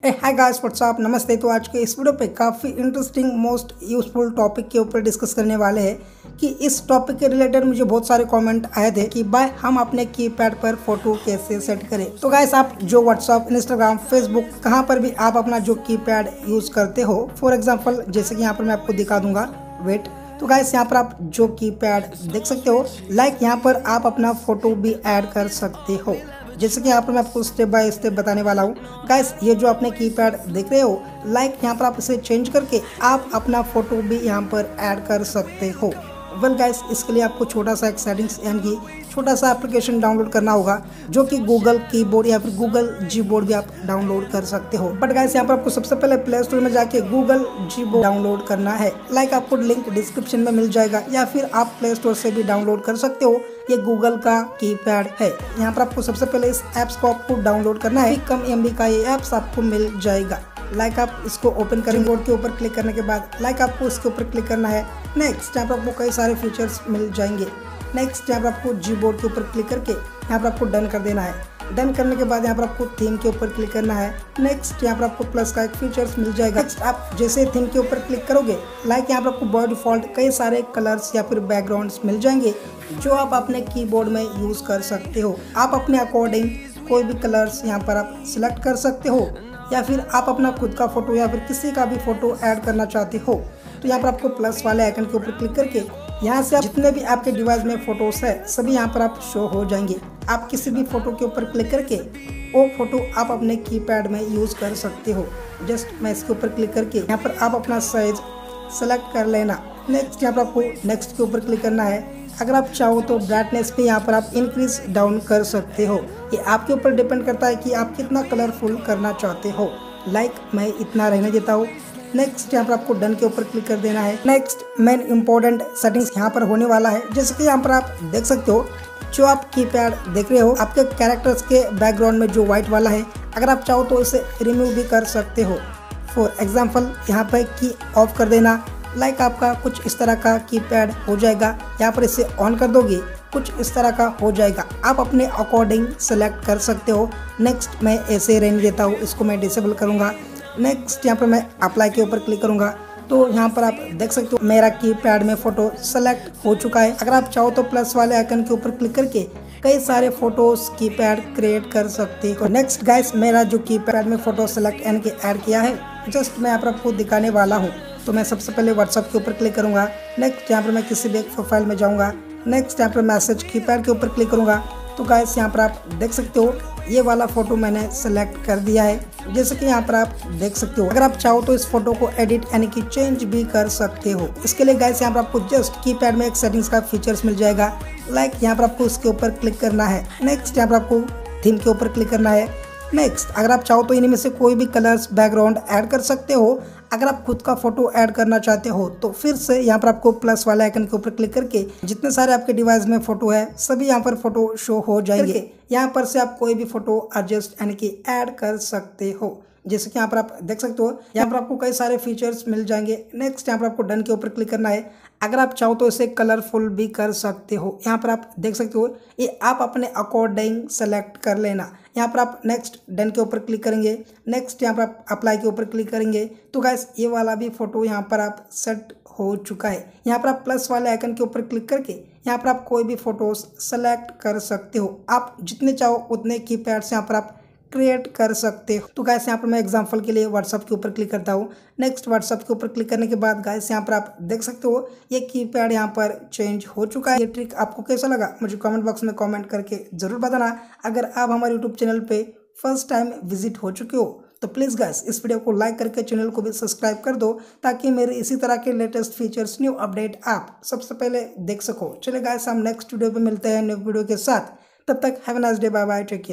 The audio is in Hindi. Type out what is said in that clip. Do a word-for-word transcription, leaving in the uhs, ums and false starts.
ए हाय गाइस व्हाट्सअप नमस्ते। तो आज के इस वीडियो पे काफ़ी इंटरेस्टिंग मोस्ट यूजफुल टॉपिक के ऊपर डिस्कस करने वाले हैं कि इस टॉपिक के रिलेटेड मुझे बहुत सारे कमेंट आए थे कि भाई हम अपने कीपैड पर फोटो कैसे सेट करें। तो गाइस आप जो व्हाट्सअप इंस्टाग्राम फेसबुक कहाँ पर भी आप अपना जो कीपैड यूज़ करते हो, फॉर एग्जाम्पल जैसे कि यहाँ पर मैं आपको दिखा दूंगा, वेट। तो गाइस यहाँ पर आप जो कीपैड देख सकते हो, लाइक यहाँ पर आप अपना फोटो भी ऐड कर सकते हो। जैसे कि यहाँ पर मैं आपको स्टेप बाय स्टेप बताने वाला हूँ। गाइस ये जो आपने कीपैड देख रहे हो, लाइक यहाँ पर आप इसे चेंज करके आप अपना फोटो भी यहाँ पर ऐड कर सकते हो। वेल गाइस इसके लिए आपको छोटा सा एक सेटिंग्स यानी कि छोटा सा एप्लीकेशन डाउनलोड करना होगा, जो कि गूगल कीबोर्ड या फिर गूगल जी बोर्ड भी आप डाउनलोड कर सकते हो। बट गाइस यहाँ पर आपको सबसे पहले प्ले स्टोर में जाके गूगल जी बोर्ड डाउनलोड करना है। लाइक आपको लिंक डिस्क्रिप्शन में मिल जाएगा या फिर आप प्ले स्टोर से भी डाउनलोड कर सकते हो। ये गूगल का कीपैड है। यहाँ पर आपको सबसे पहले इस ऐप्स को आपको डाउनलोड करना है। कम एमबी का ये ऐप्स आपको मिल जाएगा। लाइक आप इसको ओपन करेंगे, बोर्ड के ऊपर क्लिक करने के बाद लाइक आपको इसके ऊपर क्लिक करना है। नेक्स्ट यहाँ पर आपको कई सारे फीचर्स मिल जाएंगे। नेक्स्ट यहाँ पर आपको जी बोर्ड के ऊपर क्लिक करके यहाँ पर आपको डन कर देना है। डन करने के बाद यहाँ पर आपको थीम के ऊपर क्लिक करना है। नेक्स्ट यहाँ पर आपको प्लस का एक फीचर्स मिल जाएगा। नेक्स्ट आप जैसे थीम के ऊपर क्लिक करोगे, लाइक यहाँ पर आपको बाय डिफॉल्ट कई सारे कलर्स या फिर बैकग्राउंड्स मिल जाएंगे, जो आप अपने कीबोर्ड में यूज़ कर सकते हो। आप अपने अकॉर्डिंग कोई भी कलर्स यहाँ पर आप सिलेक्ट कर सकते हो, या फिर आप अपना खुद का फोटो या फिर किसी का भी फोटो ऐड करना चाहते हो तो यहाँ पर आपको प्लस वाले आइकन के ऊपर क्लिक करके यहाँ से आप जितने भी आपके डिवाइस में फोटोज है सभी यहाँ पर आप शो हो जाएंगे। आप किसी भी फोटो के ऊपर क्लिक करके वो फोटो आप अपने कीपैड में यूज़ कर सकते हो। जस्ट मैं इसके ऊपर क्लिक करके यहाँ पर आप अपना साइज सेलेक्ट कर लेना। नेक्स्ट यहाँ पर आपको नेक्स्ट के ऊपर क्लिक करना है। अगर आप चाहो तो ब्राइटनेस पे यहाँ पर आप इंक्रीज डाउन कर सकते हो। ये आपके ऊपर डिपेंड करता है कि आप कितना कलरफुल करना चाहते हो। लाइक मैं इतना रहने देता हूँ। नेक्स्ट यहाँ पर आपको डन के ऊपर क्लिक कर देना है। नेक्स्ट मेन इंपॉर्टेंट सेटिंग्स यहाँ पर होने वाला है। जैसे कि यहाँ पर आप देख सकते हो, जो आप कीपैड देख रहे हो, आपके कैरेक्टर्स के बैकग्राउंड में जो व्हाइट वाला है, अगर आप चाहो तो इसे रिमूव भी कर सकते हो। फॉर एग्जाम्पल यहाँ पर की ऑफ कर देना। लाइक आपका कुछ इस तरह का कीपैड हो जाएगा। यहाँ पर इसे ऑन कर दोगे, कुछ इस तरह का हो जाएगा। आप अपने अकॉर्डिंग सेलेक्ट कर सकते हो। नेक्स्ट मैं ऐसे रहने देता हूँ, इसको मैं डिसेबल करूँगा। नेक्स्ट यहाँ पर मैं अप्लाई के ऊपर क्लिक करूँगा तो यहाँ पर आप देख सकते हो मेरा कीपैड में फोटो सेलेक्ट हो चुका है। अगर आप चाहो तो प्लस वाले आइकन के ऊपर क्लिक करके कई सारे फोटोज कीपैड क्रिएट कर सकते हो। नेक्स्ट गाइस मेरा जो कीपैड में फोटो सेलेक्ट यानी कि ऐड किया है, जस्ट मैं यहाँ पर आपको दिखाने वाला हूँ। तो मैं सबसे पहले व्हाट्सअप के ऊपर क्लिक करूँगा। नेक्स्ट यहाँ पर मैं किसी भी एक प्रोफाइल में जाऊँगा। नेक्स्ट यहाँ पर मैसेज कीपैड के ऊपर क्लिक करूँगा तो गाइस यहाँ पर आप देख सकते हो ये वाला फोटो मैंने सेलेक्ट कर दिया है। जैसे कि यहाँ पर आप देख सकते हो, अगर आप चाहो तो इस फोटो को एडिट यानी कि चेंज भी कर सकते हो। इसके लिए गाइस यहाँ पर आपको जस्ट कीपैड में एक सेटिंग्स का फीचर्स मिल जाएगा। लाइक यहाँ पर आपको इसके ऊपर क्लिक करना है। नेक्स्ट यहाँ पर आपको थीम के ऊपर क्लिक करना है। नेक्स्ट अगर आप चाहो तो इनमें से कोई भी कलर्स बैकग्राउंड ऐड कर सकते हो। अगर आप खुद का फोटो ऐड करना चाहते हो तो फिर से यहाँ पर आपको प्लस वाले आइकन के ऊपर क्लिक करके जितने सारे आपके डिवाइस में फोटो है सभी यहाँ पर फोटो शो हो जाएंगे। यहाँ पर से आप कोई भी फोटो एडजस्ट यानी कि ऐड कर सकते हो। जैसे कि यहाँ पर आप देख सकते हो, यहाँ पर आपको कई सारे फीचर्स मिल जाएंगे। नेक्स्ट यहाँ पर आपको डन के ऊपर क्लिक करना है। अगर आप चाहो तो इसे कलरफुल भी कर सकते हो। यहाँ पर आप देख सकते हो, ये आप अपने अकॉर्डिंग सेलेक्ट कर लेना। यहाँ पर आप नेक्स्ट डन के ऊपर क्लिक करेंगे। नेक्स्ट यहाँ पर आप अप्लाई के ऊपर क्लिक करेंगे तो गाइस ये वाला भी फोटो यहाँ पर आप सेट हो चुका है। यहाँ पर आप प्लस वाले आइकन के ऊपर क्लिक करके यहाँ पर आप कोई भी फोटोज सेलेक्ट कर सकते हो। आप जितने चाहो उतने कीपैड से यहाँ पर आप क्रिएट कर सकते हो। तो गाइस यहाँ पर मैं एग्जांपल के लिए व्हाट्सअप के ऊपर क्लिक करता हूँ। नेक्स्ट व्हाट्सअप के ऊपर क्लिक करने के बाद गाइस यहाँ पर आप देख सकते हो ये कीपैड यहाँ पर चेंज हो चुका है। ये ट्रिक आपको कैसा लगा मुझे कमेंट बॉक्स में कमेंट करके जरूर बताना। अगर आप हमारे यूट्यूब चैनल पे फर्स्ट टाइम विजिट हो चुके हो तो प्लीज़ गाइस इस वीडियो को लाइक करके चैनल को भी सब्सक्राइब कर दो, ताकि मेरे इसी तरह के लेटेस्ट फीचर्स न्यू अपडेट आप सबसे पहले देख सको। चलिए गाइस हम नेक्स्ट वीडियो पे मिलते हैं न्यू वीडियो के साथ। तब तक have a nice day, bye bye, take care.